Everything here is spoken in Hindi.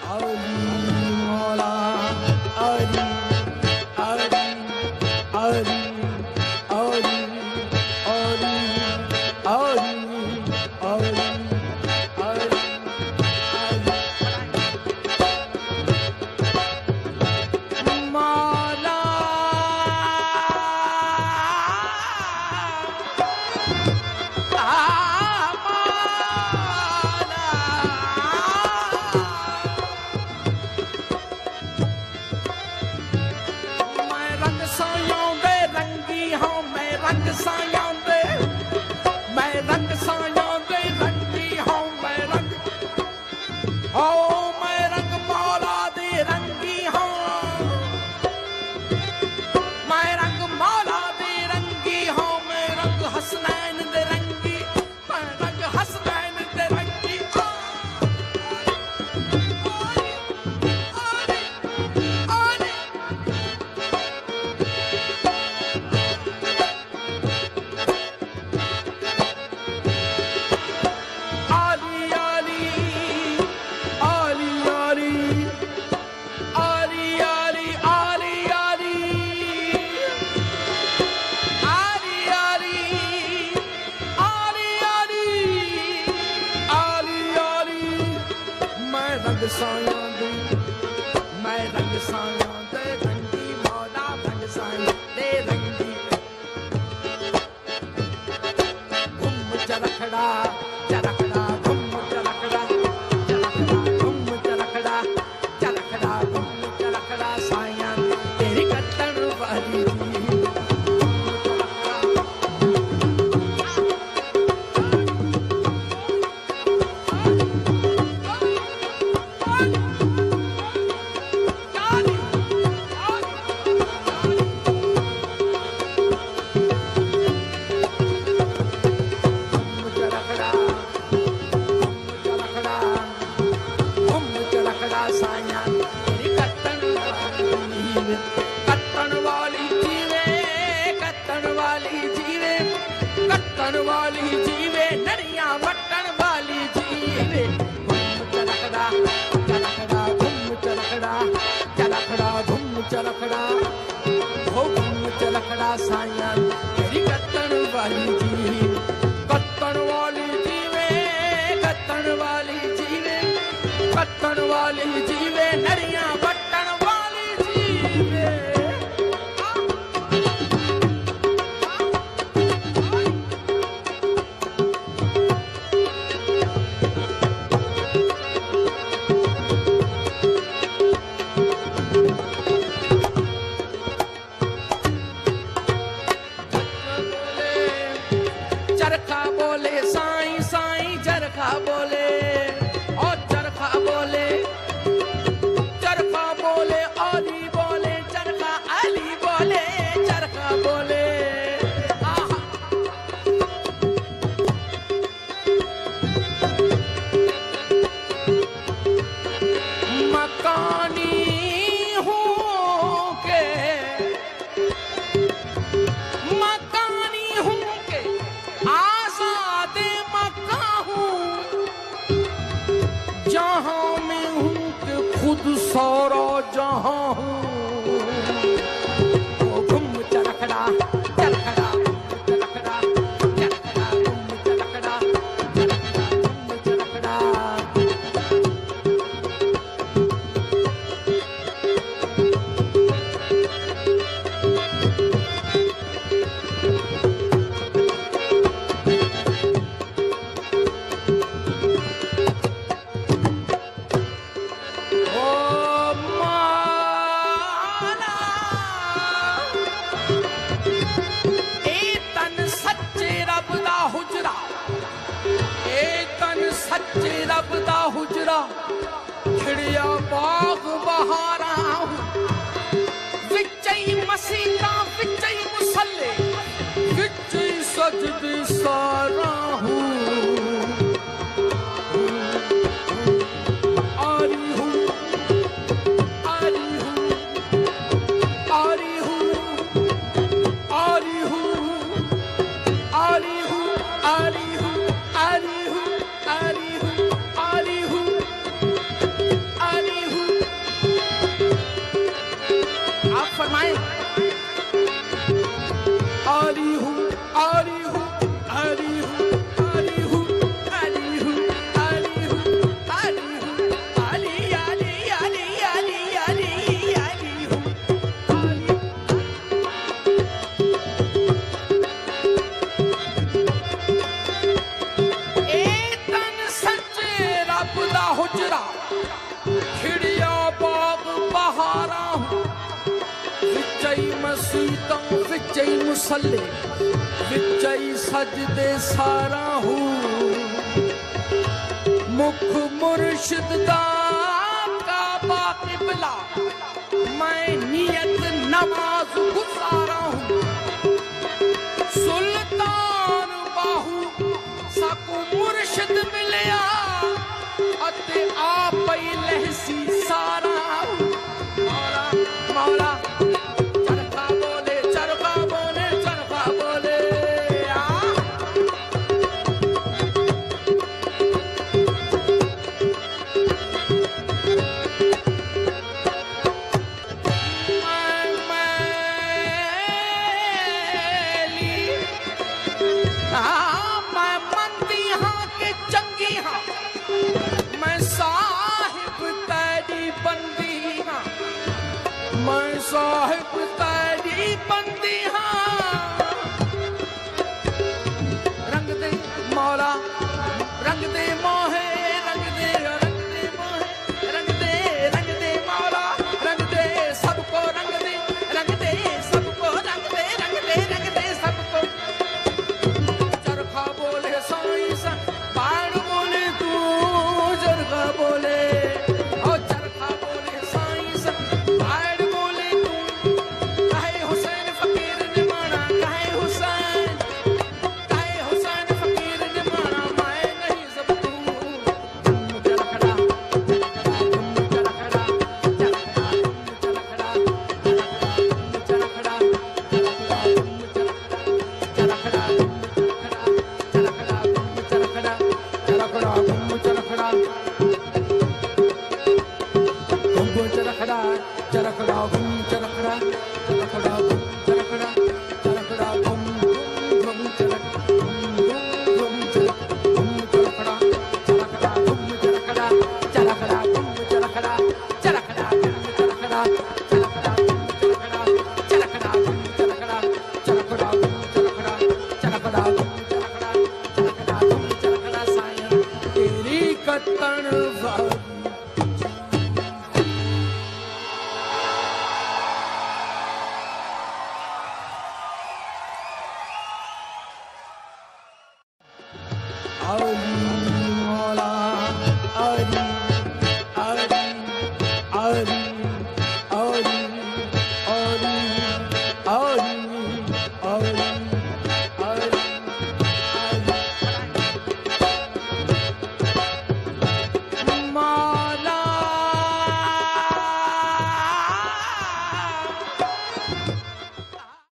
Ari हाजरा खिड़िया बाग बहारा हूँ विचई मसीतों विचई मुसल्ले विचई सजदे सारा हूँ मुख मुर्शिद दा काबा किबला मैं नियत नमाज गुजारा हूँ सुल्तान बाहू साकू मुर्शिद मिलया अते आप ही लहसी सारा हूँ मौला मौला चरखा बोले चरखा बोले चरखा बोले मैं मंदी हाँ के चंगी हाँ मैं साहिब तेरी बंदी हाँ मैं साहिब तेरी बंदी हाँ रंग दे मौला रंग दे मोहे रंग दे मोहे रंग दे मौला रंग दे सबको रंग दे सबको रंग दे सबको चरखा बोले साईं सा बाण बोले तू चरखा बोले और चरखा बोले साईं सा बाण बोले तू कहे हुसैन फकीर ने माना कहे हुसैन फकीर ने माना मैं नहीं सब तू चरखड़ा तेरी कतन आओ